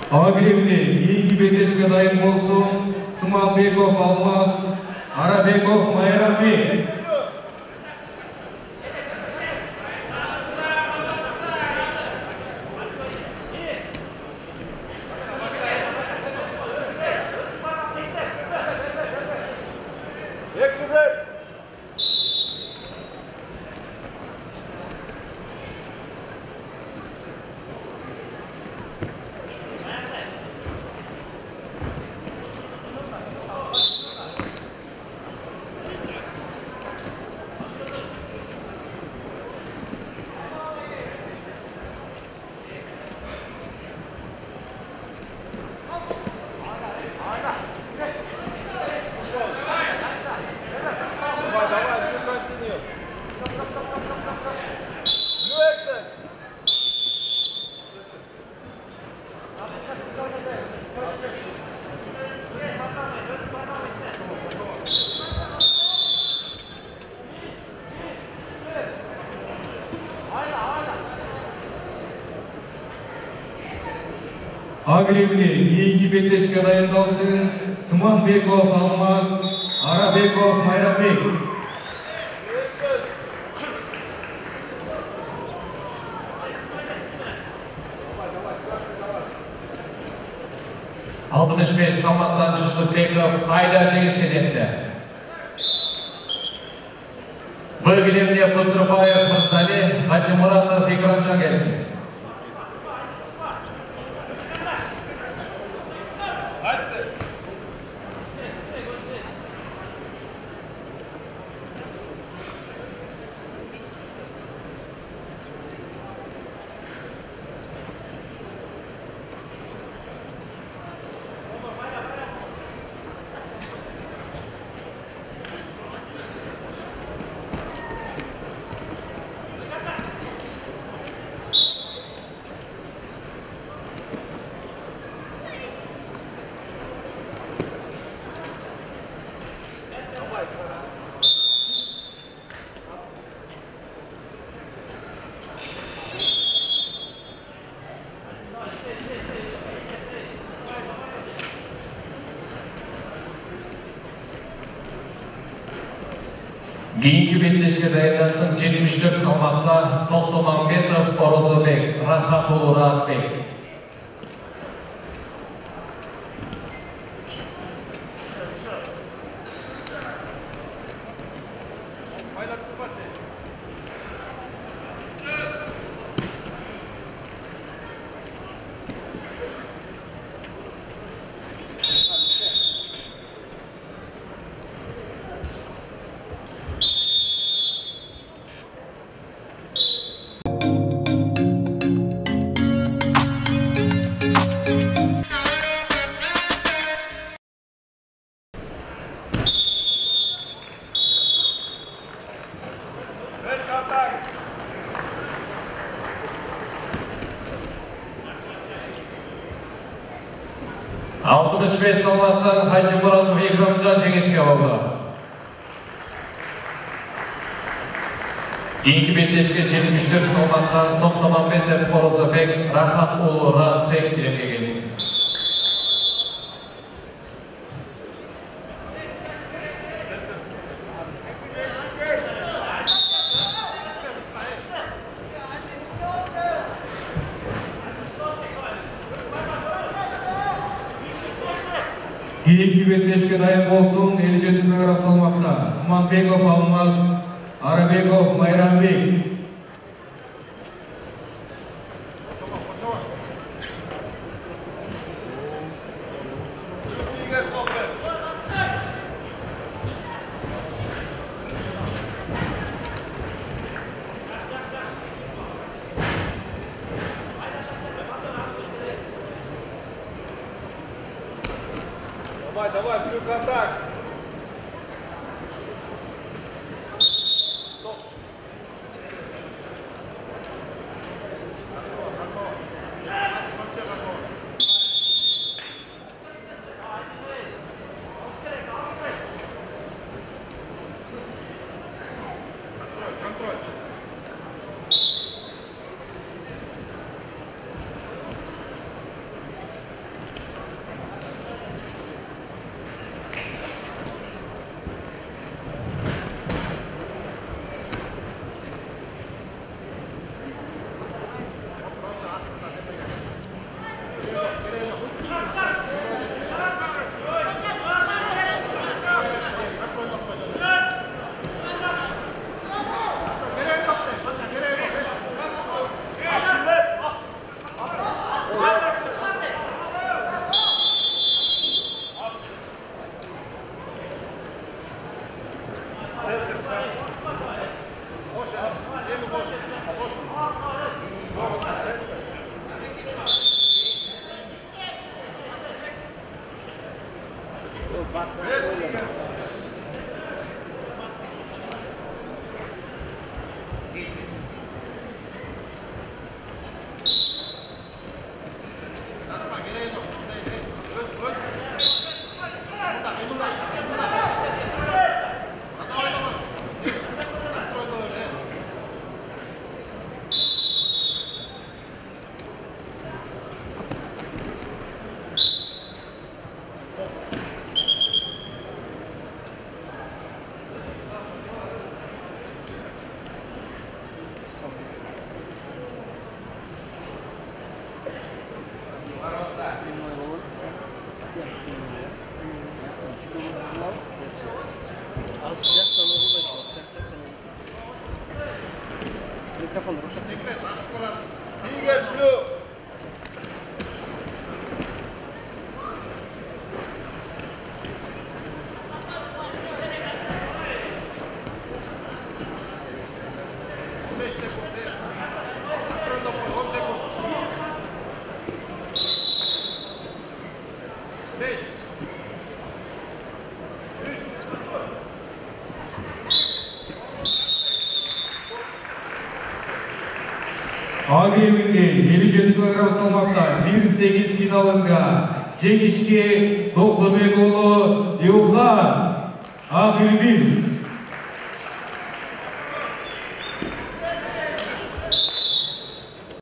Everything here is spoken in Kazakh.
Агревне, кейінгі бетешке дайын болсын, Смалбеков Алмаз, Арабеков Майрамбек. Агревне, кейінгі бетешке дайындалсын, Смалбеков Алмаз, Арабеков Майрамбек. 65 salmaqdan Jusupbekov Ayda жеңіске жетті. Бұл кілемде Пұсырбаев Мырзали, Хачимуратов Икрамжан келсін. Кейінгі беттешке дайындансын 74 салмақта Тоқтамамбетов Орозобек, Рахатұлы Радбек. Beş salmaqdan Hacimurotov Ikramjon жеңіске алды. Кейінгі беттешке 74 салмақтан Тоқтамамбетов Орозобек, Рахатұлы Радбек кілемге келсін. Кейінгі беттешке дайын болсын, 57 кг салмақта Смалбеков Алмаз, Арабеков Майрамбек. Давай, плюс контакт. Стоп. Контроль. Fingers blue. Agreem'inde 57 kg salmakta 1-8 finalında жеңишке Doktorbек уулу Юхан Агрибиз